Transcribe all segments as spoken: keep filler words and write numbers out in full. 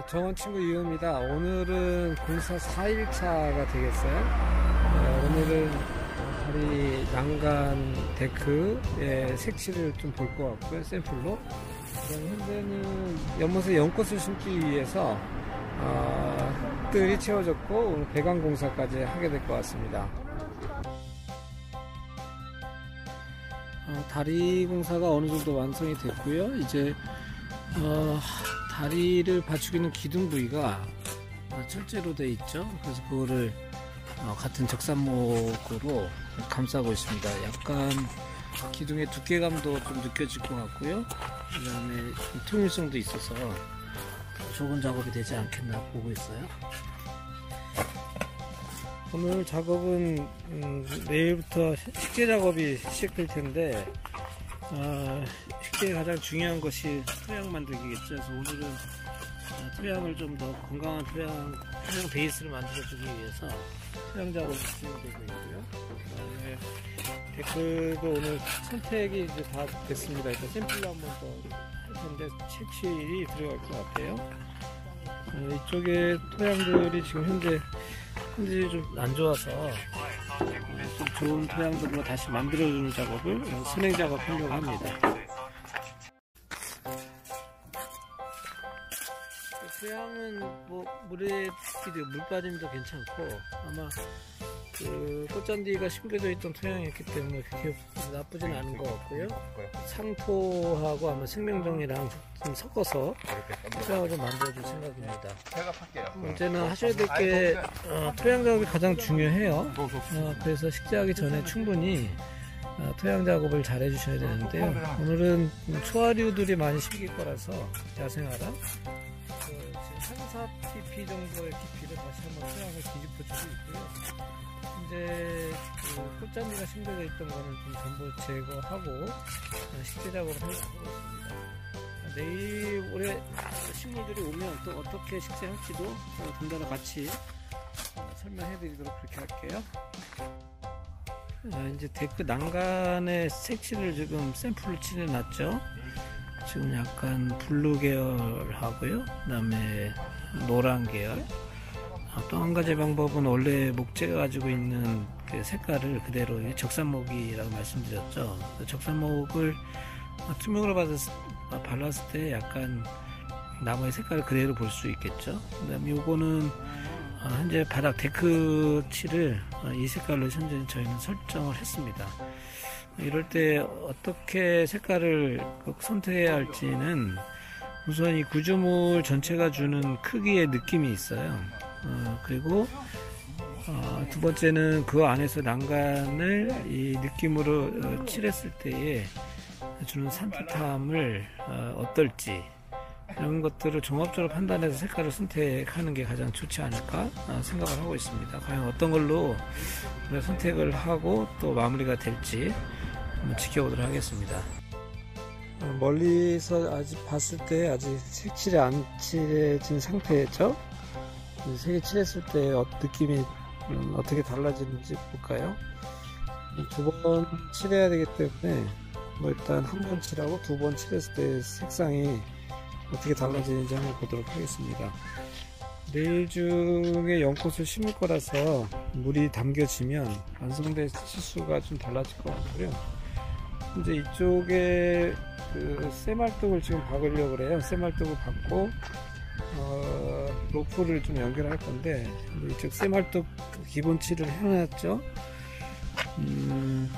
정원 친구 이호입니다. 오늘은 공사 사 일차가 되겠어요. 네, 오늘은 다리 난간 데크의 색칠을 좀 볼 것 같고요. 샘플로. 현재는 연못에 연꽃을 심기 위해서 어, 뜰이 채워졌고 오늘 배관 공사까지 하게 될 것 같습니다. 어, 다리 공사가 어느 정도 완성이 됐고요. 이제 어, 다리를 받치는 기둥 부위가 철제로 되어 있죠. 그래서 그거를 어, 같은 적산목으로 감싸고 있습니다. 약간 기둥의 두께감도 좀 느껴질 것 같고요. 그 다음에 통일성도 있어서 좋은 작업이 되지 않겠나 보고 있어요. 오늘 작업은 음, 내일부터 식재 작업이 시작될 텐데 어, 식재의 가장 중요한 것이 토양 만들기겠죠. 그래서 오늘은 어, 토양을 좀 더 건강한 토양, 토양 베이스를 만들어주기 위해서 토양 작업이 진행되고 있고요. 그 다음에 데크도 오늘 선택이 이제 다 됐습니다. 일단 샘플로 한번 더 할 텐데 채취이 들어갈 것 같아요. 어, 이쪽에 토양들이 지금 현재 현재 좀 안 좋아서 좀 좋은 토양들로 다시 만들어주는 작업을 선행 작업하려고 합니다. 토양은 뭐 물에 물 빠짐도 괜찮고 아마 그 꽃잔디가 심겨져 있던 토양이었기 때문에 그렇게 나쁘진 않은 것 같고요. 상토하고 아마 생명종이랑 좀 섞어서 토양을 좀 만들어줄 생각입니다. 언제나 하셔야 될 게 어, 토양 작업이 가장 중요해요. 어, 그래서 식재하기 전에 충분히 어, 토양 작업을 잘 해주셔야 되는데요. 오늘은 초하류들이 많이 심길 거라서 야생화라 그 지금 삼, 사 티피 정도의 깊이를 다시 한번 토양을 뒤집어주고 있고요. 이제 그 꽃잔디가 심겨져 있던 거는 좀 전부 제거하고 식재 작업을 하고 있습니다. 내일 올해 식물들이 오면 또 어떻게 식재할지도 덩달아 같이 설명해 드리도록 그렇게 할게요. 자, 이제 데크 난간에 색칠을 지금 샘플로 칠해 놨죠. 지금 약간 블루 계열하고요. 그 다음에 노란 계열. 또 한 가지 방법은 원래 목재가 가지고 있는 그 색깔을 그대로 적산목이라고 말씀드렸죠. 적산목을 투명으로 받았을, 발랐을 때 약간 나무의 색깔을 그대로 볼 수 있겠죠. 그 다음에 요거는 현재 바닥 데크 칠을 이 색깔로 현재 저희는 설정을 했습니다. 이럴 때 어떻게 색깔을 선택해야 할지는 우선 이 구조물 전체가 주는 크기의 느낌이 있어요. 어, 그리고 어, 두 번째는 그 안에서 난간을 이 느낌으로 어, 칠했을 때에 주는 산뜻함을 어, 어떨지 이런 것들을 종합적으로 판단해서 색깔을 선택하는 게 가장 좋지 않을까 어, 생각을 하고 있습니다. 과연 어떤 걸로 선택을 하고 또 마무리가 될지 한번 지켜보도록 하겠습니다. 어, 멀리서 아직 봤을 때 아직 색칠이 안 칠해진 상태죠. 색이 칠했을 때 느낌이 음, 어떻게 달라지는지 볼까요? 두 번 칠해야 되기 때문에 뭐 일단 한 번 칠하고 두 번 칠했을 때 색상이 어떻게 달라지는지 한번 보도록 하겠습니다. 내일 중에 연꽃을 심을 거라서 물이 담겨지면 완성된 치수가 좀 달라질 것 같고요. 이제 이쪽에 그 쇠말뚝을 지금 박으려고 그래요. 쇠말뚝을 박고 어, 로프를 좀 연결할 건데 이쪽 쇠말뚝 기본 칠을 해놨죠. 음,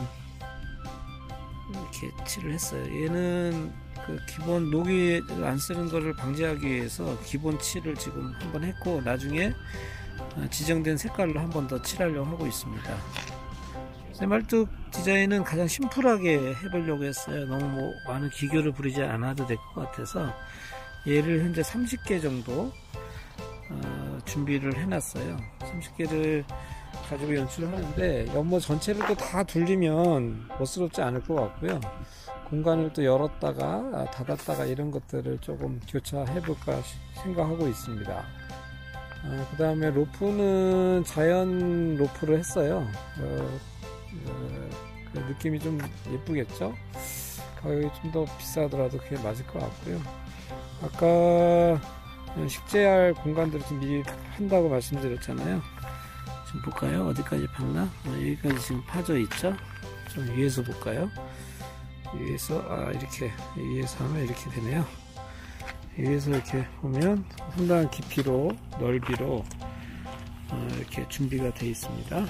이렇게 칠을 했어요. 얘는 그 기본 녹이 안 쓰는 거를 방지하기 위해서 기본 칠을 지금 한번 했고 나중에 지정된 색깔로 한 번 더 칠하려고 하고 있습니다. 쇠말뚝 디자인은 가장 심플하게 해보려고 했어요. 너무 뭐 많은 기교를 부리지 않아도 될 것 같아서 얘를 현재 삼십 개 정도 어, 준비를 해놨어요. 삼십 개를 가지고 연출을 하는데 연못 전체를 또 다 둘리면 멋스럽지 않을 것 같고요. 공간을 또 열었다가 닫았다가 이런 것들을 조금 교차해 볼까 생각하고 있습니다. 어, 그 다음에 로프는 자연 로프를 했어요. 어, 어, 그 느낌이 좀 예쁘겠죠. 가격이 좀 더 비싸더라도 그게 맞을 것 같고요. 아까 식재할 공간들을 좀 미리 판다고 말씀드렸잖아요. 지금 볼까요? 어디까지 팠나? 아, 여기까지 지금 파져 있죠? 좀 위에서 볼까요? 위에서, 아, 이렇게, 위에서 하면 이렇게 되네요. 위에서 이렇게 보면 상당한 깊이로, 넓이로, 어, 이렇게 준비가 되어 있습니다.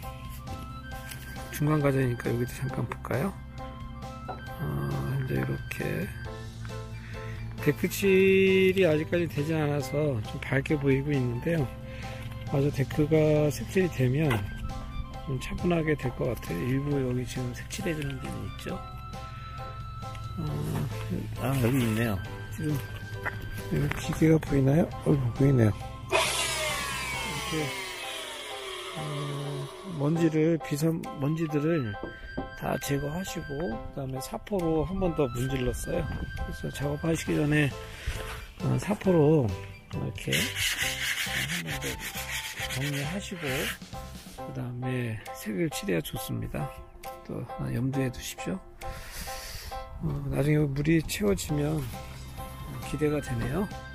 중간 과정이니까 여기도 잠깐 볼까요? 어, 이제 이렇게. 데크칠이 아직까지 되지 않아서 좀 밝게 보이고 있는데요. 아주 데크가 색칠이 되면 좀 차분하게 될 것 같아요. 일부 여기 지금 색칠해주는 데는 있죠. 어, 아, 여기 있네요. 지금 여기 기계가 보이나요? 어, 보이네요. 이렇게 어, 먼지를 비선 먼지들을 다 제거하시고 그 다음에 사포로 한 번 더 문질렀어요. 그래서 작업하시기 전에 어, 사포로 이렇게 한 번 더 정리하시고 그 다음에 색을 칠해야 좋습니다. 또 염두에 두십시오. 어, 나중에 물이 채워지면 기대가 되네요.